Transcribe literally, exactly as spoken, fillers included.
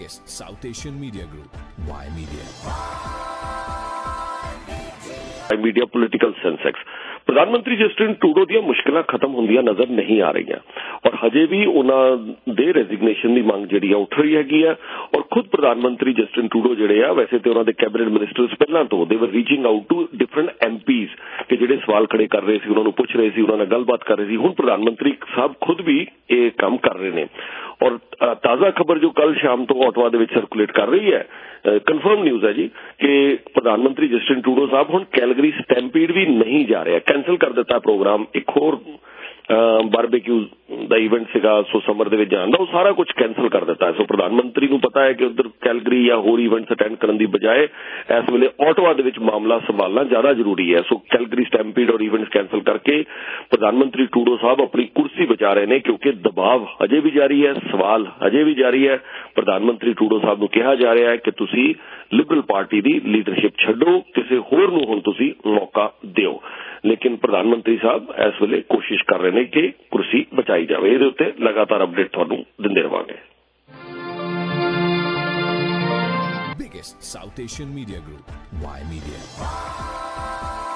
biggest South Asian media group, Y Media. Y Media Political Sensex। प्रधानमंत्री Justin टूडो ਦੀਆਂ ਮੁਸ਼ਕਲਾਂ ਖਤਮ ਹੁੰਦੀਆਂ ਨਜ਼ਰ ਨਹੀਂ ਆ ਰਹੀਆਂ ਔਰ ਹਜੇ ਵੀ ਉਹਨਾਂ ਦੇ ਰੈਜ਼ਿਗਨੇਸ਼ਨ ਦੀ ਮੰਗ ਜਿਹੜੀ ਆ ਉੱਠ ਰਹੀ ਹੈਗੀ ਆ ਔਰ ਖੁਦ ਪ੍ਰਧਾਨ ਮੰਤਰੀ ਜਸਟਿਨ ਟੂਡੋ ਜਿਹੜੇ ਆ ਵੈਸੇ ਤੇ ਉਹਨਾਂ ਦੇ ਕੈਬਨਿਟ ਮਿਨਿਸਟਰਸ ਪਹਿਲਾਂ ਤੋਂ they were reaching out to different MPs ਕਿ ਜਿਹੜੇ ਸਵਾਲ ਖੜੇ ਕਰ ਰਹੇ ਸੀ ਉਹਨਾਂ ਨੂੰ ਪੁੱਛ ਰਹੇ ਸੀ ਉਹਨਾਂ ਨਾਲ ਗੱਲਬਾਤ ਕਰ ਰਹੇ ਸੀ ਹੁਣ ਪ੍ਰਧਾਨ ਮੰਤਰੀ ਸਾਹਿਬ ਖੁਦ ਵੀ ਇਹ ਕੰਮ ਕਰ ਰਹੇ ਨੇ ਔਰ ਤਾਜ਼ਾ ਖਬਰ ਜੋ ਕੱਲ ਸ਼ਾਮ ਤੋਂ ਆਟਵਾ ਦੇ ਵਿੱਚ ਸਰਕੂਲੇਟ ਕਰ ਰਹੀ ਹੈ ਕਨਫਰਮ ਨਿਊਜ਼ ਹੈ ਜੀ ਕਿ ਪ੍ਰਧਾਨ ਮੰਤਰੀ ਜਸਟਿਨ ਟੂਡੋ ਸਾਹਿਬ ਹੁਣ ਕੈਲਗਰੀ ਸਟੈਂਪੀਡ ਵੀ ਨਹੀਂ ਜਾ ਰਿਹਾ ਕੈਂਸਲ ਕਰ ਦਿੱਤਾ ਪ੍ਰੋਗਰਾਮ ਇੱਕ ਹੋਰ ਬਾਰਬੇਕਿਊ ਦਾ ਇਵੈਂਟ ਸੀਗਾ ਸੋ ਸਮਰ ਦੇ ਵਿੱਚ ਜਾਣ ਦਾ ਉਹ ਸਾਰਾ ਕੁਝ ਕੈਂਸਲ ਕਰ ਦਿੱਤਾ ਸੋ ਪ੍ਰਧਾਨ ਮੰਤਰੀ ਨੂੰ ਪਤਾ ਹੈ ਕਿ ਉਧਰ ਕੈਲਗਰੀ ਜਾਂ ਹੋਰ ਇਵੈਂਟਸ ਅਟੈਂਡ ਕਰਨ ਦੀ ਬਜਾਏ ਇਸ ਵੇਲੇ ਆਟਵਾ ਦੇ ਵਿੱਚ ਮਾਮਲਾ ਸੰਭਾਲਣਾ ਜ਼ਿਆਦਾ ਜ਼ਰੂਰੀ ਹੈ ਸੋ ਕੈਲਗਰੀ ਸਟੈਂਪੀਡ ਔਰ ਇਵੈਂਟਸ ਕੈਂਸਲ ਕਰਕੇ ਪ੍ਰਧਾਨ ਮੰਤਰੀ ਟੂਡੋ ਸਾਹਿਬ ਆਪਣੀ ਕੁਰਸੀ ਬਚਾ ਰਹੇ ਨੇ ਕਿਉਂਕਿ ਦਬਾਅ ਹਜੇ ਵੀ ਜਾਰੀ ਹੈ ਸਵਾਲ ਹਜੇ ਵੀ ਜਾਰੀ ਹੈ ਪ੍ਰਧਾਨ ਮੰਤਰੀ ਟੂਡੋ ਸਾਹਿਬ ਨੂੰ ਕਿਹਾ ਜਾ ਰਿਹਾ ਹੈ ਕਿ ਤੁਸੀਂ ਲਿਬਰਲ ਪਾਰਟੀ ਦੀ ਲੀਡਰਸ਼ਿਪ ਛੱਡੋ ਕਿਸੇ ਹੋਰ ਨੂੰ ਹੁਣ ਤੁਸੀਂ ਮੌਕਾ ਦਿਓ ਲੇਕਿਨ ਪ੍ਰਧਾਨ ਮੰਤਰੀ ਸਾਹਿਬ ਇਸ ਵੇਲੇ ਕੋਸ਼ਿਸ਼ ਕਰ ਰਹੇ ਨੇ ਕਿ ਕੁਰਸੀ ਬਚਾਈ ਜਾਵੇ ਇਹਦੇ ਉੱਤੇ ਲਗਾਤਾਰ ਅਪਡੇਟ ਤੁਹਾਨੂੰ ਦਿੰਦੇ ਰਵਾਂਗੇ Biggest South Asian media group, Y Media.